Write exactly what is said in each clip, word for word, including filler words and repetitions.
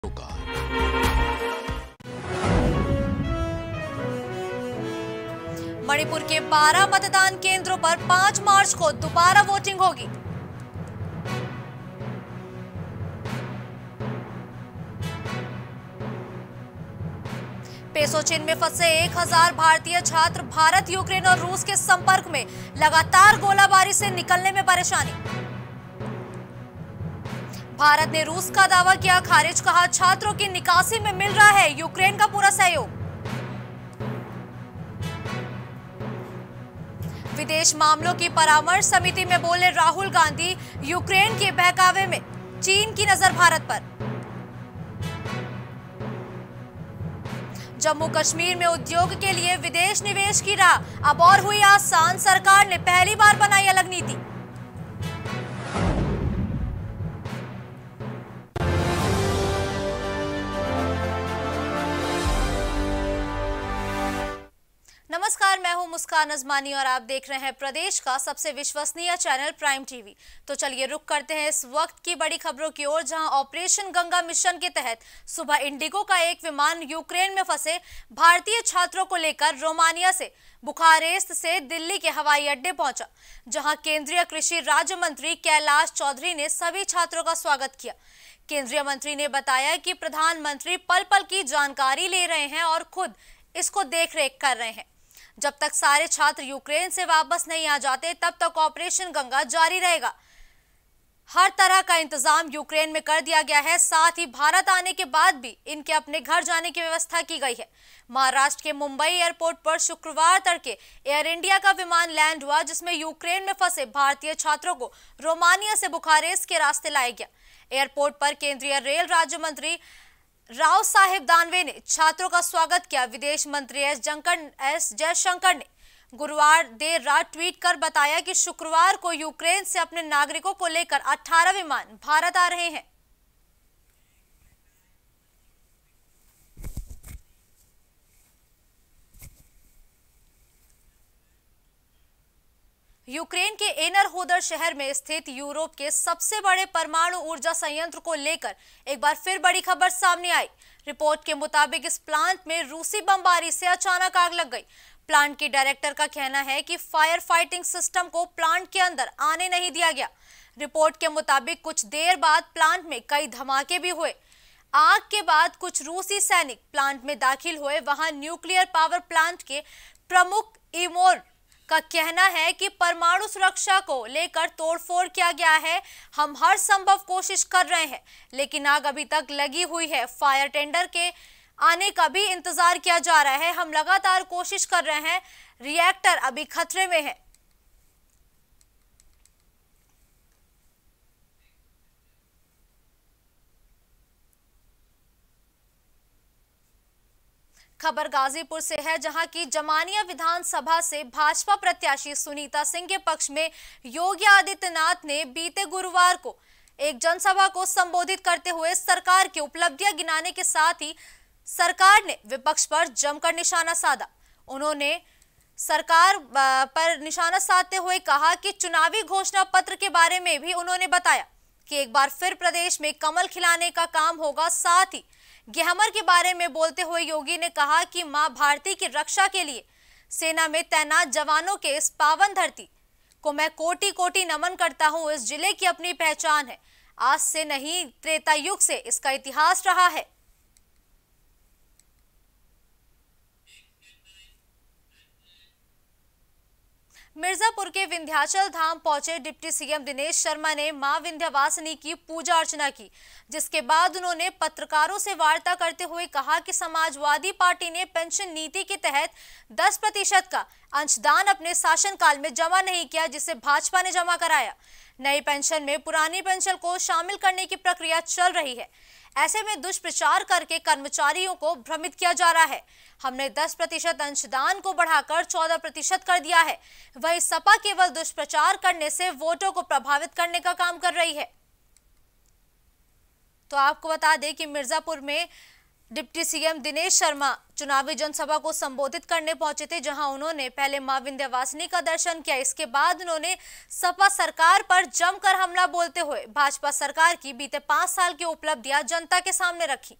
मणिपुर के बारह मतदान केंद्रों पर पाँच मार्च को दोबारा वोटिंग होगी। पेसोचिन में फंसे एक हज़ार भारतीय छात्र भारत, यूक्रेन और रूस के संपर्क में, लगातार गोलाबारी से निकलने में परेशानी। भारत ने रूस का दावा किया खारिज, कहा छात्रों की निकासी में मिल रहा है यूक्रेन का पूरा सहयोग। विदेश मामलों की परामर्श समिति में बोले राहुल गांधी, यूक्रेन के बहकावे में चीन की नजर भारत पर। जम्मू कश्मीर में उद्योग के लिए विदेश निवेश की राह अब और हुई आसान, सरकार ने पहली बार बनाई अलग नीति। नमस्कार, मैं हूं मुस्कान अजमानी और आप देख रहे हैं प्रदेश का सबसे विश्वसनीय चैनल प्राइम टीवी। तो चलिए रुक करते हैं इस वक्त की बड़ी खबरों की ओर, जहां ऑपरेशन गंगा मिशन के तहत सुबह इंडिगो का एक विमान यूक्रेन में फंसे भारतीय छात्रों को लेकर रोमानिया से बुखारेस्ट से दिल्ली के हवाई अड्डे पहुंचा, जहां केंद्रीय कृषि राज्य मंत्री कैलाश चौधरी ने सभी छात्रों का स्वागत किया। केंद्रीय मंत्री ने बताया कि प्रधानमंत्री पल पल की जानकारी ले रहे हैं और खुद इसको देख रेख कर रहे हैं। जब तक सारे छात्र यूक्रेन से वापस नहीं आ जाते तब तक ऑपरेशन गंगा जारी रहेगा। हर तरह का इंतजाम यूक्रेन में कर दिया गया है, साथ ही भारत आने के बाद भी इनके अपने घर जाने की व्यवस्था की गई है। महाराष्ट्र के मुंबई एयरपोर्ट पर शुक्रवार तड़के एयर इंडिया का विमान लैंड हुआ, जिसमें यूक्रेन में फंसे भारतीय छात्रों को रोमानिया से बुखारेस्ट के रास्ते लाया गया। एयरपोर्ट पर केंद्रीय रेल राज्य मंत्री राव साहेब दानवे ने छात्रों का स्वागत किया। विदेश मंत्री एस एस जयशंकर ने गुरुवार देर रात ट्वीट कर बताया कि शुक्रवार को यूक्रेन से अपने नागरिकों को लेकर अठारह विमान भारत आ रहे हैं। यूक्रेन के एनर होदर शहर में स्थित यूरोप के सबसे बड़े परमाणु ऊर्जा संयंत्र को लेकर एक बार फिर बड़ी खबर सामने आई। रिपोर्ट के मुताबिक इस प्लांट में रूसी बमबारी से अचानक आग लग गई। प्लांट की डायरेक्टर का कहना है कि फायर फाइटिंग सिस्टम को प्लांट के अंदर आने नहीं दिया गया। रिपोर्ट के मुताबिक कुछ देर बाद प्लांट में कई धमाके भी हुए। आग के बाद कुछ रूसी सैनिक प्लांट में दाखिल हुए। वहां न्यूक्लियर पावर प्लांट के प्रमुख इमोर का कहना है कि परमाणु सुरक्षा को लेकर तोड़फोड़ किया गया है। हम हर संभव कोशिश कर रहे हैं, लेकिन आग अभी तक लगी हुई है। फायर टेंडर के आने का भी इंतजार किया जा रहा है। हम लगातार कोशिश कर रहे हैं। रिएक्टर अभी खतरे में है। खबर गाजीपुर से है, जहां की जमानिया विधानसभा से भाजपा प्रत्याशी सुनीता सिंह के पक्ष में योगी आदित्यनाथ ने बीते गुरुवार को एक जनसभा को संबोधित करते हुए सरकार की उपलब्धियां गिनाने के साथ ही सरकार ने विपक्ष पर जमकर निशाना साधा। उन्होंने सरकार पर निशाना साधते हुए कहा कि चुनावी घोषणा पत्र के बारे में भी उन्होंने बताया कि एक बार फिर प्रदेश में कमल खिलाने का काम होगा। साथ ही गेहमर के बारे में बोलते हुए योगी ने कहा कि मां भारती की रक्षा के लिए सेना में तैनात जवानों के इस पावन धरती को मैं कोटि कोटि नमन करता हूं। इस जिले की अपनी पहचान है, आज से नहीं त्रेता युग से इसका इतिहास रहा है। मिर्जापुर के विंध्याचल धाम पहुंचे डिप्टी सीएम दिनेश शर्मा ने मां विंध्यवासिनी की पूजा अर्चना की, जिसके बाद उन्होंने पत्रकारों से वार्ता करते हुए कहा कि समाजवादी पार्टी ने पेंशन नीति के तहत दस प्रतिशत का अंशदान अपने शासनकाल में जमा नहीं किया, जिसे भाजपा ने जमा कराया। नई पेंशन में पुरानी पेंशन को शामिल करने की प्रक्रिया चल रही है। ऐसे में दुष्प्रचार करके कर्मचारियों को भ्रमित किया जा रहा है। हमने दस प्रतिशत अंशदान को बढ़ाकर चौदह प्रतिशत कर दिया है। वही सपा केवल दुष्प्रचार करने से वोटों को प्रभावित करने का काम कर रही है। तो आपको बता दें कि मिर्जापुर में डिप्टी सीएम दिनेश शर्मा चुनावी जनसभा को संबोधित करने पहुंचे थे, जहां उन्होंने पहले मां विंध्यवासिनी का दर्शन किया। इसके बाद उन्होंने सपा सरकार पर जमकर हमला बोलते हुए भाजपा सरकार की बीते पांच साल की उपलब्धियां जनता के सामने रखी।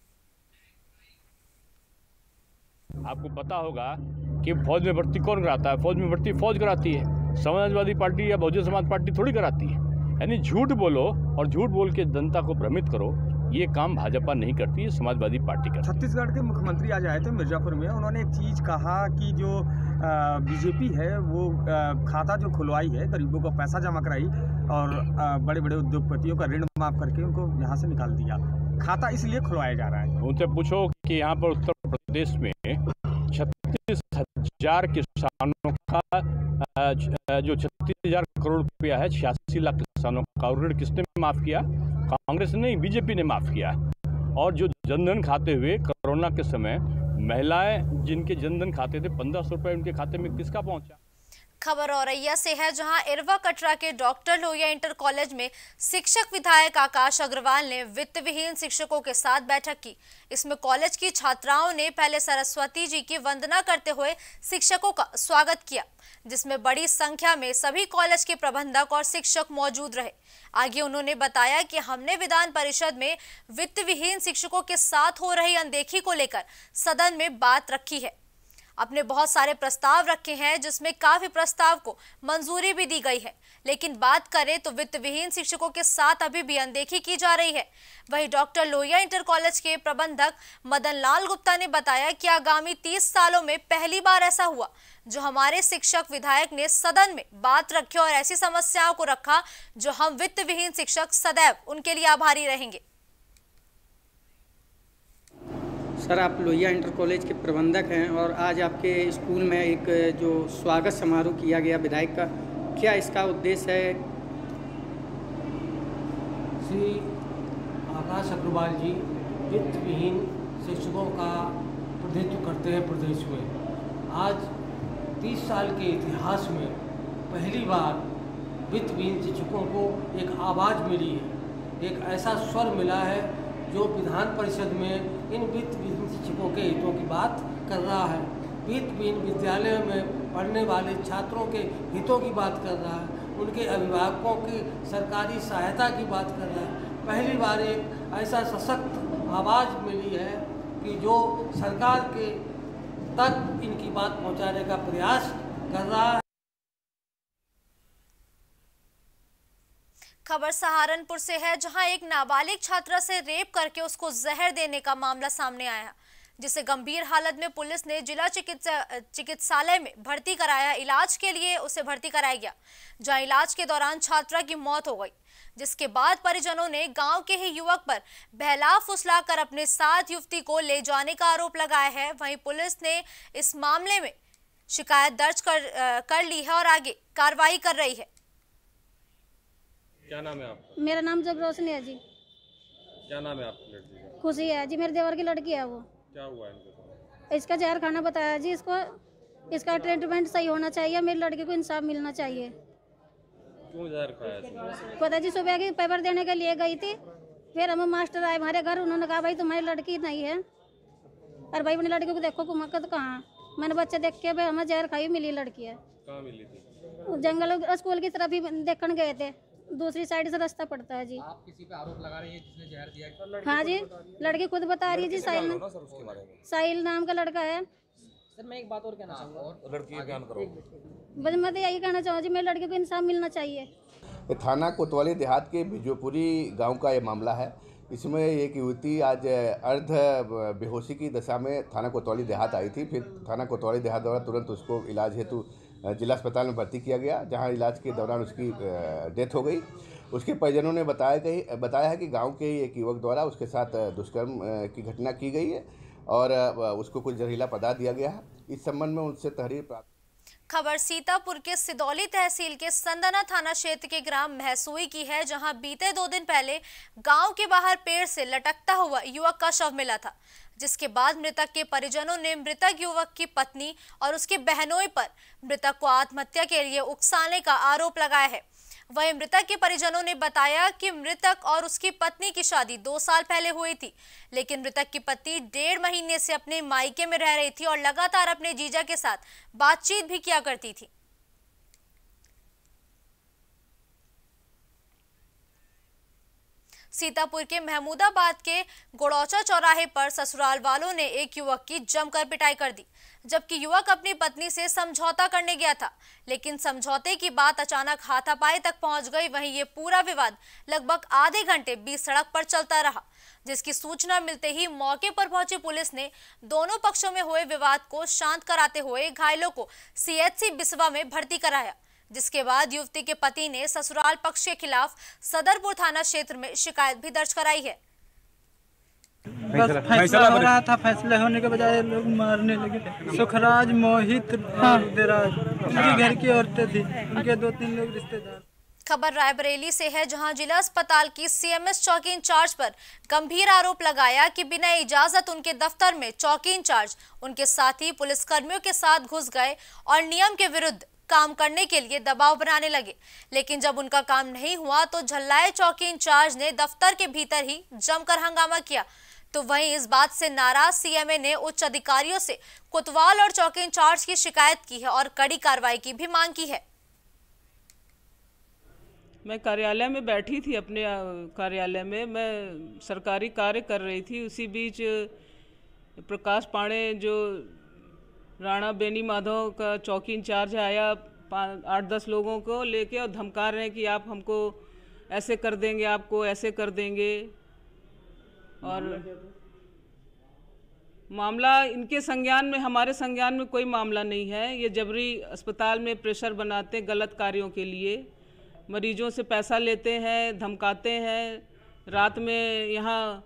आपको पता होगा कि फौज में भर्ती कौन कराता है? फौज में भर्ती फौज कराती है, समाजवादी पार्टी या बहुजन समाज पार्टी थोड़ी कराती है। यानी झूठ बोलो और झूठ बोल के जनता को भ्रमित करो, ये काम भाजपा नहीं करती है, समाजवादी पार्टी करती है। छत्तीसगढ़ के मुख्यमंत्री आज आए थे मिर्जापुर में, उन्होंने एक चीज़ कहा कि जो बीजेपी है वो आ, खाता जो खुलवाई है, गरीबों को पैसा जमा कराई और आ, बड़े बड़े उद्योगपतियों का ऋण माफ करके उनको यहाँ से निकाल दिया। खाता इसलिए खुलवाया जा रहा है। उनसे पूछो कि यहाँ पर उत्तर प्रदेश में छत्तीस हजार किसानों का जो छत्तीस हजार करोड़ रुपया है, छियासी लाख किसानों का ऋण किसने माफ किया? कांग्रेस ने नहीं, बीजेपी ने माफ किया। और जो जनधन खाते हुए कोरोना के समय महिलाएं जिनके जनधन खाते थे, पंद्रह सौ रुपए उनके खाते में किसका पहुंचा? खबर औरैया से है, जहां इरवा कटरा के डॉक्टर लोहिया इंटर कॉलेज में शिक्षक विधायक आकाश अग्रवाल ने वित्त विहीन शिक्षकों के साथ बैठक की। इसमें कॉलेज की छात्राओं ने पहले सरस्वती जी की वंदना करते हुए शिक्षकों का स्वागत किया, जिसमें बड़ी संख्या में सभी कॉलेज के प्रबंधक और शिक्षक मौजूद रहे। आगे उन्होंने बताया कि हमने विधान परिषद में वित्त विहीन शिक्षकों के साथ हो रही अनदेखी को लेकर सदन में बात रखी है। अपने बहुत सारे प्रस्ताव रखे हैं, जिसमें काफी प्रस्ताव को मंजूरी भी दी गई है, लेकिन बात करें तो वित्त विहीन शिक्षकों के साथ अभी भी अनदेखी की जा रही है। वहीं डॉक्टर लोहिया इंटर कॉलेज के प्रबंधक मदन लाल गुप्ता ने बताया कि आगामी तीस सालों में पहली बार ऐसा हुआ जो हमारे शिक्षक विधायक ने सदन में बात रखी और ऐसी समस्याओं को रखा जो हम वित्त विहीन शिक्षक सदैव उनके लिए आभारी रहेंगे। सर, आप लोहिया इंटर कॉलेज के प्रबंधक हैं और आज आपके स्कूल में एक जो स्वागत समारोह किया गया विधायक का, क्या इसका उद्देश्य है? श्री आकाश अग्रवाल जी वित्त विहीन शिक्षकों का प्रतिनिधित्व करते हैं प्रदेश में। आज तीस साल के इतिहास में पहली बार वित्त विहीन शिक्षकों को एक आवाज़ मिली है, एक ऐसा स्वर मिला है जो विधान परिषद में इन वित्त विहीन शिक्षकों के हितों की बात कर रहा है, वित्त विहीन विद्यालयों में पढ़ने वाले छात्रों के हितों की बात कर रहा है, उनके अभिभावकों की सरकारी सहायता की बात कर रहा है। पहली बार एक ऐसा सशक्त आवाज़ मिली है कि जो सरकार के तक इनकी बात पहुंचाने का प्रयास कर रहा है। खबर सहारनपुर से है, जहां एक नाबालिग छात्रा से रेप करके उसको जहर देने का मामला सामने आया, जिसे गंभीर हालत में पुलिस ने जिला चिकित्सा चिकित्सालय में भर्ती कराया। इलाज के लिए उसे भर्ती कराया गया, जहां इलाज के दौरान छात्रा की मौत हो गई, जिसके बाद परिजनों ने गांव के ही युवक पर बहला फुसलाकर अपने साथ युवती को ले जाने का आरोप लगाया है। वहीं पुलिस ने इस मामले में शिकायत दर्ज कर, कर ली है और आगे कार्रवाई कर रही है। क्या नाम है आपका? मेरा नाम जब रोशनी है जी। क्या नाम है आपकी लड़की का? खुशी है जी, मेरे देवर की लड़की है वो। क्या हुआ इनको? इसका जहर खाना बताया जी, इसको इसका ट्रीटमेंट सही होना चाहिए, मेरी लड़की को इंसाफ मिलना चाहिए। क्यों जहर खाया तुमने? पता जी, सुबह की पेपर देने के लिए गई थी, फिर हम मास्टर आए हमारे घर, उन्होंने कहा भाई तुम्हारी लड़की नहीं है। अरे भाई अपनी लड़की को देखो कुमकत कहाँ, मैंने बच्चे देख के भाई हमें जहर खाई मिली लड़की है। कहाँ मिली थी? जंगल स्कूल की तरफ ही देखने गए थे, दूसरी साइड से रास्ता पड़ता है जी। आप किसी पे आरोप लगा रही है जिसने जहर दिया? हाँ जी, लड़की खुद बता रही है जी। साहिल साहिल नाम का लड़का है। सर मैं एक बात और कहना चाहूँगा, लड़की का बयान करो। बस मैं तो यही कहना चाहूँ जी, मेरी लड़की को इंसाफ मिलना चाहिए। थाना कोतवाली देहात के बिजोपुरी गांव का ये मामला है। इसमें एक युवती आज अर्ध बेहोशी की दशा में थाना कोतवाली देहात आई थी। फिर थाना कोतवाली देहात द्वारा तुरंत उसको इलाज हेतु जिला अस्पताल में भर्ती किया गया, जहां इलाज के दौरान उसकी डेथ हो गई। उसके परिजनों ने बताया कि बताया है कि गांव के एक युवक द्वारा उसके साथ दुष्कर्म की घटना की गई है और उसको कुछ जहरीला पदार्थ दिया गया है। इस संबंध में उनसे तहरीर प्राप्त। खबर सीतापुर के सिदौली तहसील के संदना थाना क्षेत्र के ग्राम महसुई की है, जहां बीते दो दिन पहले गांव के बाहर पेड़ से लटकता हुआ युवक का शव मिला था, जिसके बाद मृतक के परिजनों ने मृतक युवक की पत्नी और उसके बहनोई पर मृतक को आत्महत्या के लिए उकसाने का आरोप लगाया है। वहीं मृतक के परिजनों ने बताया कि मृतक और उसकी पत्नी की शादी दो साल पहले हुई थी, लेकिन मृतक की पत्नी डेढ़ महीने से अपने मायके में रह रही थी और लगातार अपने जीजा के साथ बातचीत भी किया करती थी। सीतापुर के महमूदाबाद के गोड़ौचा चौराहे पर ससुराल वालों ने एक युवक की जमकर पिटाई कर दी, जबकि युवक अपनी पत्नी से समझौता करने गया था, लेकिन समझौते की बात अचानक हाथापाई तक पहुंच गई। वहीं ये पूरा विवाद लगभग आधे घंटे बीच सड़क पर चलता रहा, जिसकी सूचना मिलते ही मौके पर पहुंची पुलिस ने दोनों पक्षों में हुए विवाद को शांत कराते हुए घायलों को सीएचसी बिस्वा में भर्ती कराया, जिसके बाद युवती के पति ने ससुराल पक्ष के खिलाफ सदरपुर थाना क्षेत्र में शिकायत भी दर्ज कराई है। बस फैसला हो रहा था, फैसले होने के बजाय लोग मारने लगे। सुखराज, मोहित, देराज, उनकी घर की औरतें थी, उनके दो तीन लोग रिश्तेदार। खबर रायबरेली से है, जहां जिला अस्पताल की सीएमएस चौकी इंचार्ज पर गंभीर आरोप लगाया कि बिना इजाजत उनके दफ्तर में चौकी इंचार्ज उनके साथी पुलिसकर्मियों के साथ घुस गए और नियम के विरुद्ध काम करने के लिए दबाव बनाने लगे, लेकिन जब उनका काम नहीं हुआ तो झल्लाए चौकी इंचार्ज ने दफ्तर के भीतर ही जमकर हंगामा किया। तो वहीं इस बात से नाराज सीएमए ने उच्च अधिकारियों से कोतवाल और चौकी इंचार्ज की शिकायत की है और कड़ी कार्रवाई की भी मांग की है। मैं कार्यालय में बैठी थी, अपने कार्यालय में मैं सरकारी कार्य कर रही थी। उसी बीच प्रकाश पांडे जो राणा बेनी माधव का चौकी इंचार्ज आया, आठ दस लोगों को लेके और धमका रहे हैं कि आप हमको ऐसे कर देंगे, आपको ऐसे कर देंगे। और मामला इनके संज्ञान में, हमारे संज्ञान में कोई मामला नहीं है। ये जबरी अस्पताल में प्रेशर बनाते हैं गलत कार्यों के लिए, मरीजों से पैसा लेते हैं, धमकाते हैं। रात में यहाँ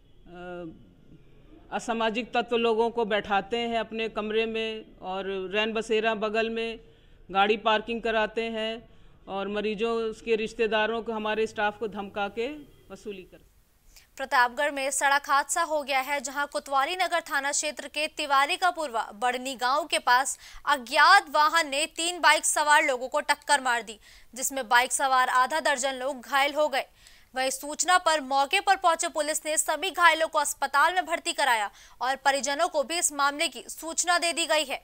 असामाजिक तत्व लोगों को बैठाते हैं अपने कमरे में और रैन बसेरा बगल में गाड़ी पार्किंग कराते हैं और मरीजों के रिश्तेदारों को, हमारे स्टाफ को धमका के वसूली करते हैं। प्रतापगढ़ में सड़क हादसा हो गया है, जहां कोतवाली नगर थाना क्षेत्र के तिवारी का पूर्वा बड़नी गांव के पास अज्ञात वाहन ने तीन बाइक सवार लोगों को टक्कर मार दी, जिसमें बाइक सवार आधा दर्जन लोग घायल हो गए। वहीं सूचना पर मौके पर पहुंचे पुलिस ने सभी घायलों को अस्पताल में भर्ती कराया और परिजनों को भी इस मामले की सूचना दे दी गई है।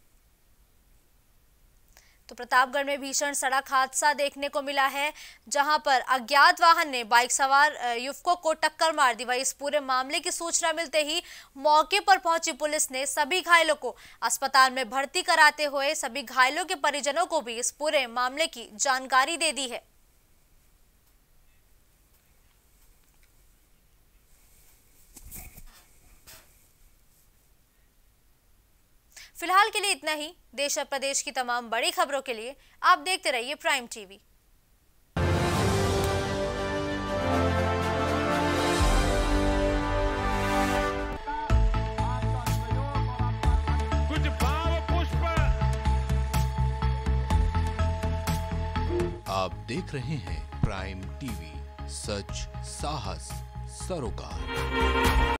तो प्रतापगढ़ में भीषण सड़क हादसा देखने को मिला है, जहां पर अज्ञात वाहन ने बाइक सवार युवकों को टक्कर मार दी। वहीं इस पूरे मामले की सूचना मिलते ही मौके पर पहुंची पुलिस ने सभी घायलों को अस्पताल में भर्ती कराते हुए सभी घायलों के परिजनों को भी इस पूरे मामले की जानकारी दे दी है। फिलहाल के लिए इतना ही। देश और प्रदेश की तमाम बड़ी खबरों के लिए आप देखते रहिए प्राइम टीवी। कुछ भाव पुष्प। आप देख रहे हैं प्राइम टीवी, सच साहस सरोकार।